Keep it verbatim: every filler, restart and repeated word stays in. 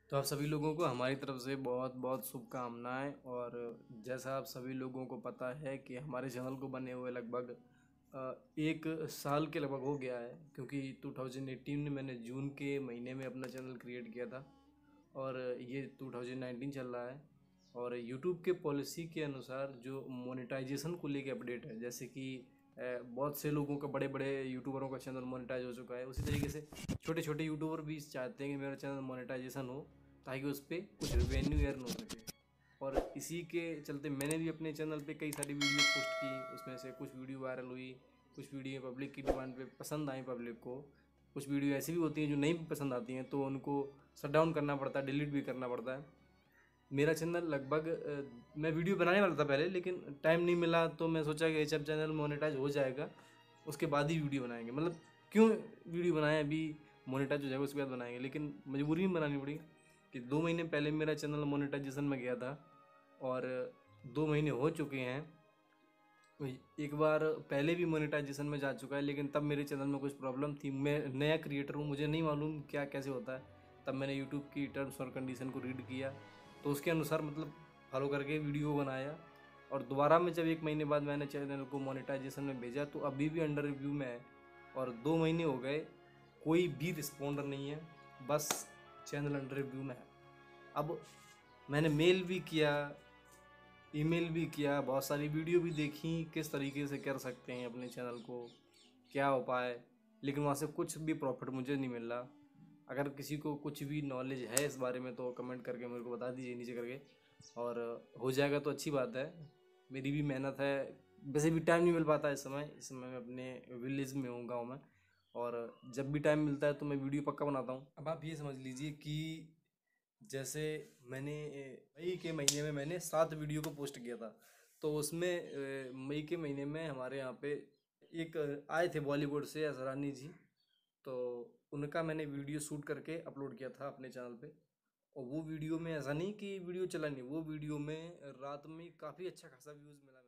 तो आप सभी लोगों को हमारी तरफ से बहुत बहुत शुभकामनाएं। और जैसा आप सभी लोगों को पता है कि हमारे चैनल को बने हुए लगभग अ, एक साल के लगभग हो गया है, क्योंकि टू थाउजेंड एटीन में मैंने जून के महीने में अपना चैनल क्रिएट किया था और ये टू थाउजेंड नाइनटीन चल रहा है। और यूट्यूब के पॉलिसी के अनुसार जो मोनेटाइजेशन को लेके अपडेट है, जैसे कि अ, बहुत से लोगों का, बड़े बड़े यूट्यूबरों का चैनल मोनेटाइज हो चुका है, उसी तरीके से छोटे छोटे यूट्यूबर भी चाहते हैं कि मेरा चैनल मोनेटाइजेशन हो ताकि उस पर कुछ रेवेन्यू अर्न हो सके। और इसी के चलते मैंने भी अपने चैनल पे कई सारी वीडियो पोस्ट की, उसमें से कुछ वीडियो वायरल हुई, कुछ वीडियो पब्लिक की डिमांड पे पसंद आई पब्लिक को, कुछ वीडियो ऐसी भी होती हैं जो नहीं भी पसंद आती हैं तो उनको शट डाउन करना पड़ता है, डिलीट भी करना पड़ता है। मेरा चैनल लगभग अ, मैं वीडियो बनाने वाला था पहले, लेकिन टाइम नहीं मिला तो मैं सोचा कि जब चैनल मोनेटाइज हो जाएगा उसके बाद ही वीडियो बनाएंगे। मतलब क्यों वीडियो बनाएं, अभी मोनेटाइज हो जाएगा उसके बाद बनाएंगे, लेकिन मजबूरी में बनानी पड़ी कि दो महीने पहले मेरा चैनल मोनेटाइजेशन में गया था और दो महीने हो चुके हैं। एक बार पहले भी मोनेटाइजेशन में जा चुका है, लेकिन तब मेरे चैनल में कुछ प्रॉब्लम थी। मैं नया क्रिएटर हूँ, मुझे नहीं मालूम क्या कैसे होता है। तब मैंने यूट्यूब की टर्म्स और कंडीशन को रीड किया तो उसके अनुसार मतलब फॉलो करके वीडियो बनाया। और दोबारा में जब एक महीने बाद मैंने चैनल को मोनेटाइजेशन में भेजा तो अभी भी अंडर रिव्यू में है और दो महीने हो गए, कोई भी रिस्पॉन्डर नहीं है, बस चैनल अंडर रिव्यू में है। अब मैंने मेल भी किया, ईमेल भी किया, बहुत सारी वीडियो भी देखी किस तरीके से कर सकते हैं अपने चैनल को, क्या उपाय, लेकिन वहाँ से कुछ भी प्रॉफिट मुझे नहीं मिल रहा। अगर किसी को कुछ भी नॉलेज है इस बारे में तो कमेंट करके मेरे को बता दीजिए नीचे करके, और हो जाएगा तो अच्छी बात है। मेरी भी मेहनत है, वैसे भी टाइम नहीं मिल पाता इस समय इस समय मैं अपने विलेज में हूँ, गाँव में, और जब भी टाइम मिलता है तो मैं वीडियो पक्का बनाता हूँ। अब आप ये समझ लीजिए कि जैसे मैंने मई के महीने में मैंने सात वीडियो को पोस्ट किया था, तो उसमें अ, मई के महीने में हमारे यहाँ पे एक अ, आए थे बॉलीवुड से असरानी जी, तो उनका मैंने वीडियो शूट करके अपलोड किया था अपने चैनल पे। और वो वीडियो में ऐसा नहीं कि वीडियो चला नहीं, वो वीडियो में रात में काफ़ी अच्छा खासा व्यूज़ मिला।